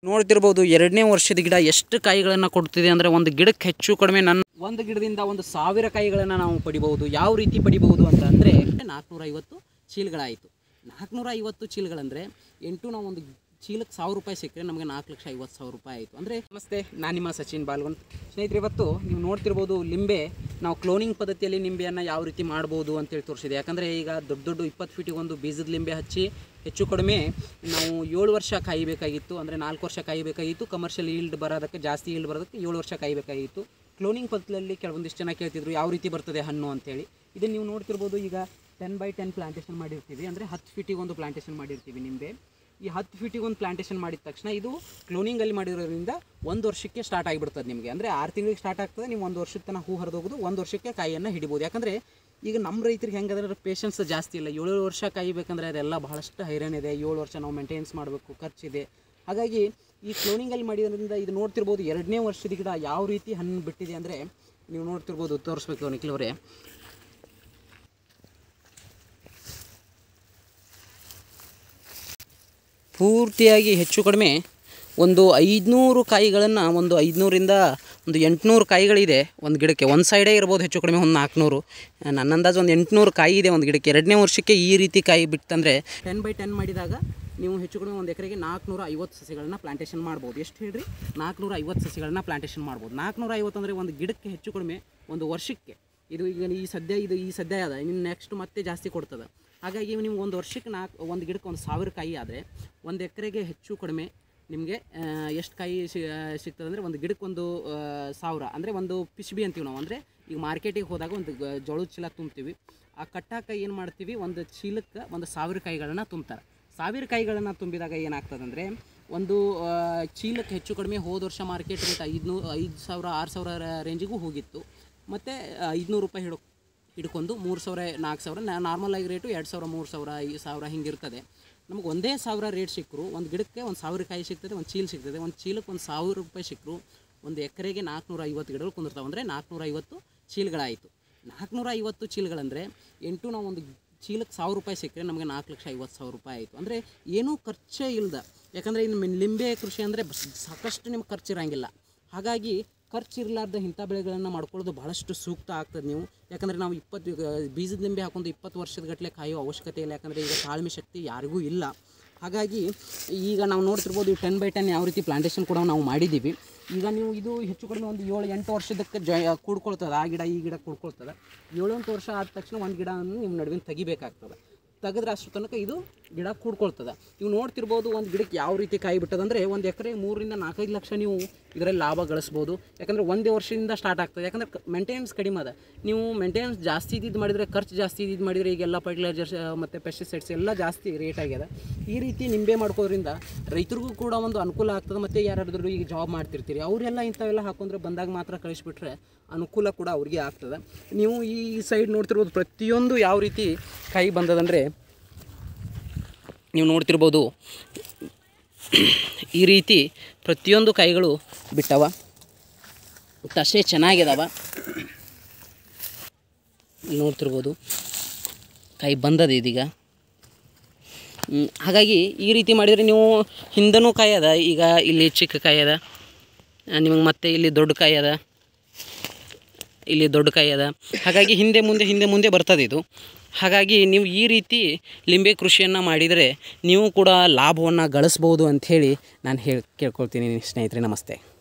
ನೋಡ್ತಿರ್ಬೋದು 2ನೇ ವರ್ಷದ ಗಿಡ ಎಷ್ಟು ಕಾಯಿಗಳನ್ನು ಕೊಡ್ತಿದೆ ಅಂದರೆ ಒಂದು ಗಿಡಕ್ಕೆ ಹೆಚ್ಚು ಕಡಿಮೆ ಒಂದು ಗಿಡದಿಂದ 1000 ಕಾಯಿಗಳನ್ನು ನಾವು ಪಡಿಬಹುದು. ಯಾವ ರೀತಿ ಪಡಿಬಹುದು ಅಂತ ಅಂದರೆ 450 ಚೀಲಗಳಾಯಿತು. 450 ಚೀಲಗಳಂದರೆ ನಾವು ಒಂದು ಚೀಲಕ್ಕೆ 1000 ರೂಪಾಯಿ ಸಿಕ್ಕರೆ ನಮಗೆ 4,50,000 ರೂಪಾಯಿ ಆಯಿತು. ಅಂದರೆ ನಮಸ್ತೆ, ನಾನು ನಿಮ್ಮ ಸಚಿನ್ ಬಾಲ್ಗೊಂಡ್. ಸ್ನೇಹಿತರೆ, ಇವತ್ತು ನೀವು ನೋಡ್ತಿರ್ಬೋದು ಲಿಂಬೆ ನಾವು ಕ್ಲೋನಿಂಗ್ ಪದ್ಧತಿಯಲ್ಲಿ ನಿಂಬೆಯನ್ನು ಯಾವ ರೀತಿ ಮಾಡ್ಬೋದು ಅಂತೇಳಿ ತೋರಿಸಿದೆ. ಯಾಕಂದರೆ ಈಗ ದೊಡ್ಡ 20 ಫೀಟಿಗೆ ಒಂದು ಬೀಜದ ಲಿಂಬೆ ಹಚ್ಚಿ ಹೆಚ್ಚು ಕಡಿಮೆ ನಾವು 7 ವರ್ಷ ಕಾಯಬೇಕಾಗಿತ್ತು. ಅಂದರೆ 4 ವರ್ಷ ಕಾಯಬೇಕಾಗಿತ್ತು. ಕಮರ್ಷಿಯಲ್ ಈಲ್ಡ್ ಬರೋದಕ್ಕೆ, ಜಾಸ್ತಿ ಈಲ್ಡ್ ಬರೋದಕ್ಕೆ 7 ವರ್ಷ ಕಾಯಬೇಕಾಗಿತ್ತು. ಕ್ಲೋನಿಂಗ್ ಪದ್ಧತಿಯಲ್ಲಿ ಕೆಲವೊಂದಿಷ್ಟು ಜನ ಕೇಳ್ತಿದ್ರು ಯಾವ ರೀತಿ ಬರ್ತದೆ ಹಣ್ಣು ಅಂತೇಳಿ. ಇದನ್ನು ನೀವು ನೋಡ್ತಿರ್ಬೋದು, ಈಗ 10x10 ಪ್ಲಾಂಟೇಷನ್ ಮಾಡಿರ್ತೀವಿ. ಅಂದರೆ 10 ಫೀಟಿಗೆ ಒಂದು ಪ್ಲಾಂಟೇಷನ್ ಮಾಡಿರ್ತೀವಿ ನಿಂಬೆ. ಈ 10 ಫೀಟಿಗೆ ಒಂದು ಪ್ಲಾಂಟೇಷನ್ ಮಾಡಿದ ತಕ್ಷಣ ಇದು ಕ್ಲೋನಿಂಗಲ್ಲಿ ಮಾಡಿರೋದ್ರಿಂದ 1 ವರ್ಷಕ್ಕೆ ಸ್ಟಾರ್ಟ್ ಆಗಿಬಿಡ್ತದೆ ನಿಮಗೆ. ಅಂದರೆ 6 ತಿಂಗಳಿಗೆ ಸ್ಟಾರ್ಟ್ ಆಗ್ತದೆ. ನೀವು 1 ವರ್ಷಕ್ಕೆ ತನಕ ಹೂ ಹರಿದೋಗೋದು, 1 ವರ್ಷಕ್ಕೆ ಕಾಯಿಯನ್ನು ಹಿಡಿಬೋದು. ಯಾಕಂದರೆ ಈಗ ನಮ್ಮ ರೈತರಿಗೆ ಹೆಂಗಂದ್ರೆ ಪೇಷನ್ಸ್ ಜಾಸ್ತಿ ಇಲ್ಲ. 7 ವರ್ಷ ಕಾಯಬೇಕಂದ್ರೆ ಅದೆಲ್ಲ ಬಹಳಷ್ಟು ಹೈರಾಣಿದೆ. 7 ವರ್ಷ ನಾವು ಮೇಂಟೆನೆನ್ಸ್ ಮಾಡಬೇಕು, ಖರ್ಚಿದೆ. ಹಾಗಾಗಿ ಈ ಕ್ಲೋನಿಂಗಲ್ಲಿ ಮಾಡಿರೋದ್ರಿಂದ ಇದು ನೋಡ್ತಿರ್ಬೋದು 2ನೇ ವರ್ಷದ ಗಿಡ ಯಾವ ರೀತಿ ಹಣ್ಣು ಬಿಟ್ಟಿದೆ ಅಂದರೆ ನೀವು ನೋಡ್ತಿರ್ಬೋದು. ತೋರಿಸ್ಬೇಕು ನಿಖಿಲ್ ಅವರೇ. ಪೂರ್ತಿಯಾಗಿ ಹೆಚ್ಚು ಕಡಿಮೆ ಒಂದು 500 ಕಾಯಿಗಳನ್ನು, ಒಂದು 500ರಿಂದ ಒಂದು 800 ಕಾಯಿಗಳಿದೆ ಒಂದು ಗಿಡಕ್ಕೆ. ಒಂದು ಸೈಡೇ ಇರ್ಬೋದು, ಹೆಚ್ಚು ಕಡಿಮೆ ಒಂದು 400. ನನ್ನ ಅಂದಾಜು ಒಂದು 800 ಕಾಯಿ ಇದೆ ಒಂದು ಗಿಡಕ್ಕೆ. 2ನೇ ವರ್ಷಕ್ಕೆ ಈ ರೀತಿ ಕಾಯಿ ಬಿಟ್ಟಂದರೆ 10x10 ಮಾಡಿದಾಗ ನೀವು ಹೆಚ್ಚು ಕಡಿಮೆ ಒಂದು ಎಕರೆಗೆ 450 ಸಸಿಗಳನ್ನ ಪ್ಲಾಂಟೇಷನ್ ಮಾಡ್ಬೋದು. ಎಷ್ಟು ಹೇಳ್ರಿ? 450 ಸಸಿಗಳನ್ನ ಪ್ಲಾಂಟೇಷನ್ ಮಾಡ್ಬೋದು. 450 ಅಂದರೆ ಒಂದು ಗಿಡಕ್ಕೆ ಹೆಚ್ಚು ಕಡಿಮೆ ಒಂದು ವರ್ಷಕ್ಕೆ ಇದು ಈಗ ಈ ಸದ್ಯ ಅದ, ಇನ್ನು ನೆಕ್ಸ್ಟ್ ಮತ್ತೆ ಜಾಸ್ತಿ ಕೊಡ್ತದೆ. ಹಾಗಾಗಿ ನೀವು ಒಂದು ವರ್ಷಕ್ಕೆ ಒಂದು ಗಿಡಕ್ಕೆ 1000 ಕಾಯಿ ಆದರೆ ಒಂದು ಎಕರೆಗೆ ಹೆಚ್ಚು ಕಡಿಮೆ ನಿಮಗೆ ಎಷ್ಟು ಕಾಯಿ ಸಿಗ್ತದೆ ಅಂದರೆ ಒಂದು ಗಿಡಕ್ಕೆ 1000 ಅಂದರೆ ಒಂದು ಪಿಶ್ಬಿ ಅಂತೀವಿ ನಾವು. ಅಂದರೆ ಈಗ ಮಾರ್ಕೆಟಿಗೆ ಹೋದಾಗ ಒಂದು ಜೋಳದ ಚೀಲ ತುಂಬ್ತೀವಿ. ಆ ಕಟ್ಟಾಕ ಏನು ಮಾಡ್ತೀವಿ, ಒಂದು ಚೀಲಕ್ಕೆ 1000 ಕಾಯಿಗಳನ್ನು ತುಂಬ್ತಾರೆ. 1000 ಕಾಯಿಗಳನ್ನು ತುಂಬಿದಾಗ ಏನಾಗ್ತದೆ ಅಂದರೆ ಒಂದು ಚೀಲಕ್ಕೆ ಹೆಚ್ಚು ಕಡಿಮೆ ಹೋದ ವರ್ಷ ಮಾರ್ಕೆಟ್ ರೇಟ್ 5,000 6,000 ರೇಂಜಿಗೂ ಹೋಗಿತ್ತು. ಮತ್ತು 500 ರೂಪಾಯಿ ಹಿಡ್ಕೊಂಡು 3,000 4,000 ನಾರ್ಮಲಾಗಿ ರೇಟು 2,000 3,000 5,000 ಹಿಂಗಿರ್ತದೆ. ನಮಗೆ ಒಂದೇ 1000 ರೇಟ್ ಸಿಕ್ಕರು ಒಂದು ಗಿಡಕ್ಕೆ 1000 ಕಾಯಿ ಸಿಗ್ತದೆ, ಒಂದು ಚೀಲ ಸಿಗ್ತದೆ. ಒಂದು ಚೀಲಕ್ಕೆ 1000 ರೂಪಾಯಿ ಸಿಕ್ಕರು ಒಂದು ಎಕರೆಗೆ 450 ಗಿಡಗಳು ಕುಂದಿರ್ತಾವೆ. ಅಂದರೆ 450 ಚೀಲಗಳಾಯಿತು. 450 ಚೀಲಗಳಂದರೆ ನಾವು ಒಂದು ಚೀಲಕ್ಕೆ 1000 ರೂಪಾಯಿ ಸಿಕ್ಕರೆ ನಮಗೆ 4,50,000 ರೂಪಾಯಿ ಆಯಿತು. ಅಂದರೆ ಏನೂ ಖರ್ಚೇ ಇಲ್ಲದ. ಯಾಕಂದರೆ ಇನ್ನು ಲಿಂಬೆ ಕೃಷಿ ಅಂದರೆ ಸಾಕಷ್ಟು ನಿಮ್ಗೆ ಖರ್ಚು ಇರೋಂಗಿಲ್ಲ. ಹಾಗಾಗಿ ಖರ್ಚಿರಲಾರ್ದ ಇಂಥ ಬೆಳೆಗಳನ್ನು ಮಾಡ್ಕೊಳ್ಳೋದು ಭಾಳಷ್ಟು ಸೂಕ್ತ ಆಗ್ತದೆ ನೀವು. ಯಾಕಂದರೆ ನಾವು ಬೀಜದ ಲಿಂಬೆ ಹಾಕೊಂಡು 20 ವರ್ಷದ ಗಟ್ಟಲೆ ಕಾಯೋ ಅವಶ್ಯಕತೆ ಇಲ್ಲ. ಯಾಕಂದರೆ ಈಗ ತಾಳ್ಮೆ ಶಕ್ತಿ ಯಾರಿಗೂ ಇಲ್ಲ. ಹಾಗಾಗಿ ಈಗ ನಾವು ನೋಡ್ತಿರ್ಬೋದು 10x10 ಯಾವ ರೀತಿ ಪ್ಲಾಂಟೇಷನ್ ಕೂಡ ನಾವು ಮಾಡಿದ್ದೀವಿ. ಈಗ ನೀವು ಇದು ಹೆಚ್ಚು ಕಡಿಮೆ ಒಂದು 7-8 ವರ್ಷದಕ್ಕೆ ಕೂಡ್ಕೊಳ್ತದೆ. ಆ ಗಿಡ ಈ ಗಿಡ ಕೂಡ್ಕೊಳ್ತದೆ. 7-8 ವರ್ಷ ಆದ ತಕ್ಷಣ ಒಂದು ಗಿಡವನ್ನು ನಿಮ್ಮ ನಡುವಿನ ತೆಗಿಬೇಕಾಗ್ತದೆ. ತೆಗೆದ್ರೆ ಅಷ್ಟು ತನಕ ಇದು ಗಿಡ ಕೂಡ್ಕೊಳ್ತದೆ. ನೀವು ನೋಡ್ತಿರ್ಬೋದು ಒಂದು ಗಿಡಕ್ಕೆ ಯಾವ ರೀತಿ ಕಾಯಿ ಬಿಟ್ಟದಂದರೆ ಒಂದು ಎಕರೆ 3ರಿಂದ 4-5 ಲಕ್ಷ ನೀವು ಇದರಲ್ಲಿ ಲಾಭ ಗಳಿಸ್ಬೋದು. ಯಾಕಂದರೆ ಒಂದೇ ವರ್ಷದಿಂದ ಸ್ಟಾರ್ಟ್ ಆಗ್ತದೆ. ಯಾಕಂದರೆ ಮೇಂಟೆನೆನ್ಸ್ ಕಡಿಮೆ ಅದ. ನೀವು ಮೇಂಟೆನೆನ್ಸ್ ಜಾಸ್ತಿ ಇದ್ದು ಮಾಡಿದರೆ, ಖರ್ಚು ಜಾಸ್ತಿ ಇದ್ದು ಮಾಡಿದರೆ, ಈಗೆಲ್ಲ ಫರ್ಟಿಲೈಸರ್ಸ್ ಮತ್ತು ಪೆಸ್ಟಿಸೈಡ್ಸ್ ಎಲ್ಲ ಜಾಸ್ತಿ ರೇಟ್ ಆಗ್ಯದ. ಈ ರೀತಿ ನಿಂಬೆ ಮಾಡ್ಕೋದ್ರಿಂದ ರೈತರಿಗೂ ಕೂಡ ಒಂದು ಅನುಕೂಲ ಆಗ್ತದೆ. ಮತ್ತು ಯಾರಾದರೂ ಈಗ ಜಾಬ್ ಮಾಡ್ತಿರ್ತೀರಿ ಅವರೆಲ್ಲ ಇಂಥವೆಲ್ಲ ಹಾಕೊಂಡ್ರೆ ಬಂದಾಗ ಮಾತ್ರ ಕಳಿಸ್ಬಿಟ್ರೆ ಅನುಕೂಲ ಕೂಡ ಅವ್ರಿಗೆ ಆಗ್ತದೆ. ನೀವು ಈ ಸೈಡ್ ನೋಡ್ತಿರ್ಬೋದು ಪ್ರತಿಯೊಂದು ಯಾವ ರೀತಿ ಕಾಯಿ ಬಂದದಂದರೆ ನೀವು ನೋಡ್ತಿರ್ಬೋದು ಈ ರೀತಿ ಪ್ರತಿಯೊಂದು ಕಾಯಿಗಳು ಬಿಟ್ಟವ. ಅಷ್ಟೇ ಚೆನ್ನಾಗಿದಾವ. ನೋಡ್ತಿರ್ಬೋದು ಕಾಯಿ ಬಂದದ ಇದೀಗ. ಹಾಗಾಗಿ ಈ ರೀತಿ ಮಾಡಿದರೆ ನೀವು ಹಿಂದನೂ ಕಾಯಿ ಅದ, ಈಗ ಇಲ್ಲಿ ಚಿಕ್ಕ ಕಾಯಿ ಅದ ನಿಮಗೆ, ಮತ್ತೆ ಇಲ್ಲಿ ದೊಡ್ಡ ಕಾಯಿ ಅದ, ಇಲ್ಲಿ ದೊಡ್ಡ ಕಾಯಿ ಅದ. ಹಾಗಾಗಿ ಹಿಂದೆ ಮುಂದೆ ಬರ್ತದೆ ಇದು. ಹಾಗಾಗಿ ನೀವು ಈ ರೀತಿ ಲಿಂಬೆ ಕೃಷಿಯನ್ನು ಮಾಡಿದರೆ ನೀವು ಕೂಡ ಲಾಭವನ್ನು ಗಳಿಸ್ಬೋದು ಅಂಥೇಳಿ ನಾನು ಕೇಳ್ಕೊಳ್ತೀನಿ ಸ್ನೇಹಿತರೆ. ನಮಸ್ತೆ.